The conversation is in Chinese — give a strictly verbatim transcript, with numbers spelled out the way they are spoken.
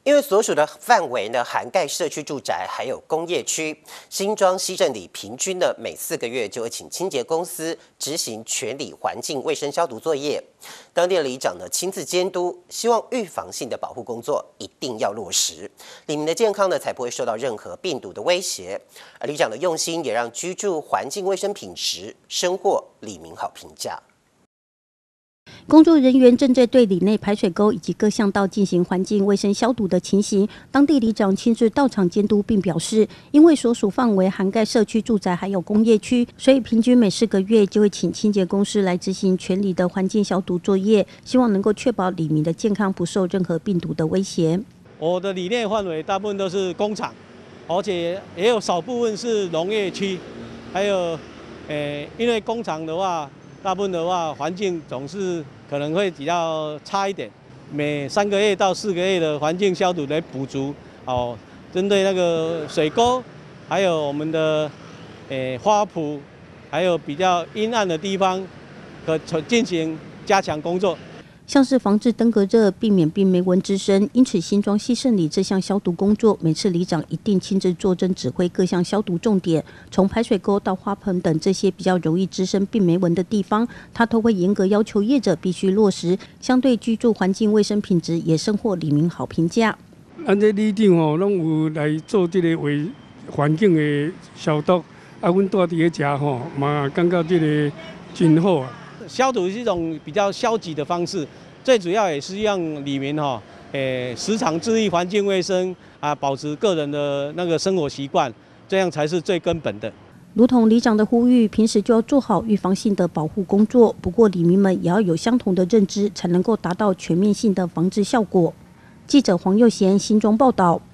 因为所属的范围呢涵盖社区住宅还有工业区，新庄西镇里平均呢每四个月就会请清洁公司执行全里环境卫生消毒作业。当地的里长呢亲自监督，希望预防性的保护工作一定要落实，里民的健康呢才不会受到任何病毒的威胁。而里长的用心也让居住环境卫生品质深获里民好评价。 工作人员正在对里内排水沟以及各巷道进行环境卫生消毒的情形，当地里长亲自到场监督，并表示，因为所属范围涵盖社区住宅还有工业区，所以平均每四个月就会请清洁公司来执行全里的环境消毒作业，希望能够确保里民的健康不受任何病毒的威胁。 我的里内范围大部分都是工厂，而且也有少部分是农业区，还有，呃，因为工厂的话。大部分的话，环境总是可能会比较差一点，每三个月到四个月的环境消毒来补足哦。针对那个水沟，还有我们的诶花圃，还有比较阴暗的地方，可进行加强工作。 像是防治登革热，避免病媒蚊滋生，因此新庄西胜里这项消毒工作，每次里长一定亲自坐镇指挥各项消毒重点，从排水沟到花盆等这些比较容易滋生病媒蚊的地方，他都会严格要求业者必须落实，相对居住环境卫生品质也深获里民好评价。 咱这里长吼，拢有来做这个卫环境的消毒，啊，阮住伫个遮吼，嘛感觉这个真好啊。 消毒是一种比较消极的方式，最主要也是让里民哈，诶，时常注意环境卫生啊，保持个人的那个生活习惯，这样才是最根本的。 如同里长的呼吁，平时就要做好预防性的保护工作。不过，里民们也要有相同的认知，才能够达到全面性的防治效果。记者黄佑贤新庄报道。